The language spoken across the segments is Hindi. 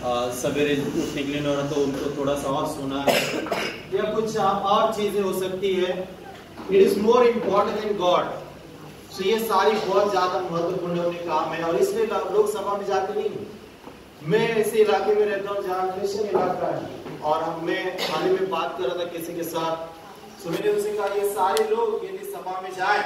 सवेरे उठने के लिए नहीं हो रहा तो उनको थोड़ा सा और सोना है, या कुछ और चीजें हो सकती है। It is more important than God. तो ये सारी बहुत ज्यादा महत्वपूर्ण अपने काम है, और इसलिए लोग सभा में जाते नहीं। मैं ऐसे इलाके में रहता हूँ जहाँ क्रिश्चियन इलाका है, और मैं हाल ही में बात कर रहा था किसी के साथ, तो मैंने उनसे कहा ये सारे लोग यदि सभा में जाए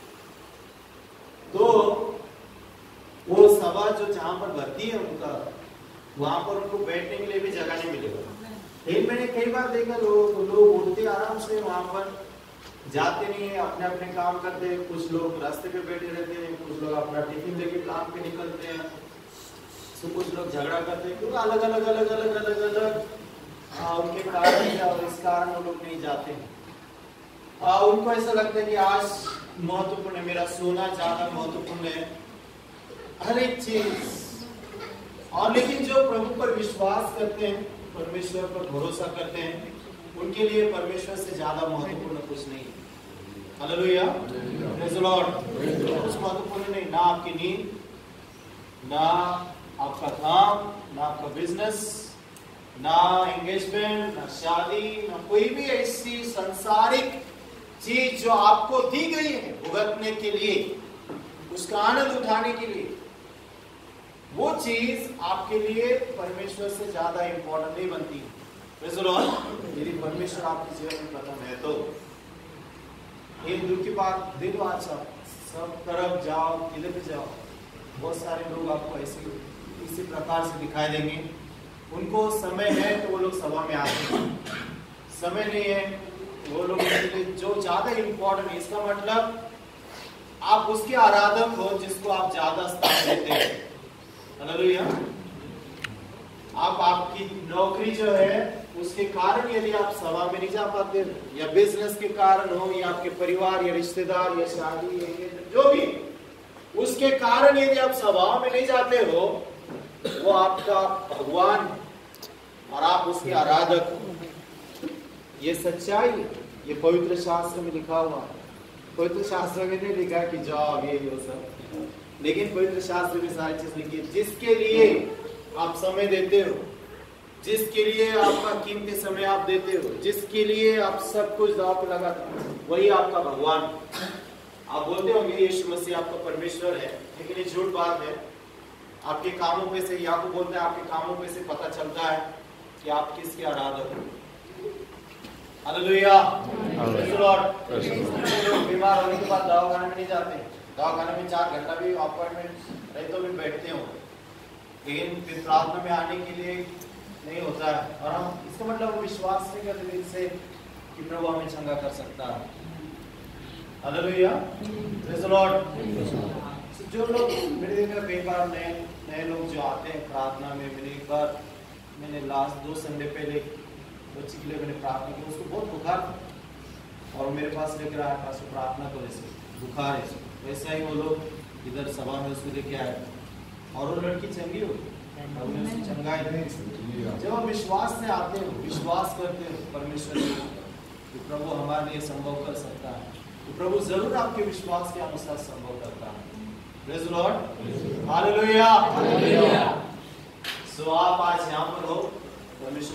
तो वो सभा जो जहाँ पर भर्ती है उनका, वहां पर उनको बैठने के लिए भी जगह नहीं मिलेगा। लेकिन मैंने कई बार देखा लोग उठते आराम से वहां पर जाते नहीं है, अपने अपने काम करते हैं। कुछ लोग रास्ते पे बैठे रहते हैं, कुछ लोग अपना टिफिन लेके काम पे निकलते हैं, तो कुछ लोग झगड़ा करते हैं, क्योंकि अलग अलग अलग अलग अलग अलग उनके कारण है, और इस कारण वो लोग नहीं जाते हैं। उनको ऐसा लगता है कि आज महत्वपूर्ण है, मेरा सोना ज्यादा महत्वपूर्ण है, हर एक चीज। और लेकिन जो प्रभु पर विश्वास करते हैं, परमेश्वर पर भरोसा करते हैं, उनके लिए परमेश्वर से ज्यादा महत्वपूर्ण कुछ नहीं। Hallelujah, praise the lord. कुछ महत्वपूर्ण नहीं, ना आपकी नींद, ना आपका काम, ना आपका बिजनेस, ना एंगेजमेंट, ना शादी, ना कोई भी ऐसी संसारिक चीज जो आपको दी गई है भुगतने के लिए, उसका आनंद उठाने के लिए, वो चीज आपके लिए परमेश्वर से ज्यादा इंपॉर्टेंट नहीं बनती। Praise the lord. यदि परमेश्वर आपके जीवन में प्रथम है तो ये दुख की बात दे दो। आज सब तरफ जाओ, किले पे जाओ, बहुत सारे लोग आपको इसी प्रकार से दिखाई देंगे। उनको समय है तो वो लोग सभा में आते हैं, समय नहीं है वो लोग जो ज्यादा इंपॉर्टेंट है। इसका मतलब आप उसके आराधक हो जिसको आप ज्यादा स्थान देते हैं। हालेलुया। आप आपकी नौकरी जो है उसके कारण यदि आप सभा में नहीं जा पाते, या बिजनेस के कारण हो, या आपके परिवार या रिश्तेदार या शादी या जो भी, उसके कारण यदि आप सभा में नहीं जाते हो, वो आपका भगवान और आप उसके आराधक हो। ये सच्चाई, ये पवित्र शास्त्र में लिखा हुआ है। पवित्र शास्त्र में नहीं लिखा कि जाओ ये सब, लेकिन पवित्र शास्त्र में सारी चीज लिखी है। जिसके लिए आप समय देते हो, जिसके लिए आपका कीमती समय आप देते हो, जिसके लिए आप सब कुछ दांव पे लगाते हो, वही आपका भगवान। आप बोलते होंगे यीशु मसीह आपका परमेश्वर है, लेकिन ये झूठ बात है। आपके कामों पे से, याकूब बोलते हैं, आपके कामों पे से पता चलता है कि आप किसके आराधक हो। Hallelujah, praise the lord. बीमार होने के बाद दवाखाने में नहीं जाते, दवाखाने में 4 घंटा भी अपॉइंटमेंट रहे तो भी बैठते हो, लेकिन फिर प्रार्थना में आने के लिए नहीं होता है। और हम इसका मतलब विश्वास नहीं करते दिल से कि प्रभु हमें चंगा कर सकता है। Hallelujah, praise the lord. जो लोग मेरे देखा कई बार नए लोग जो आते हैं प्रार्थना में, मैंने लास्ट 2 संडे पहले बच्चे के लिए मैंने प्रार्थना की, उसको बहुत बुखार था, और मेरे पास लेकर आया पास प्रार्थना को, जैसे बुखार है, वैसा ही वो लोग इधर सभा में उसको लेके आए, और वो लड़की चंगी हो, चंगाई। जब हम विश्वास से आते हो, विश्वास करते हो परमेश्वर कि प्रभु हमारे लिए संभव कर सकता है, तो प्रभु जरूर आपके विश्वास के अनुसार संभव करता है। Praise the lord, hallelujah. So आप आज यहाँ पर हो, परमेश्वर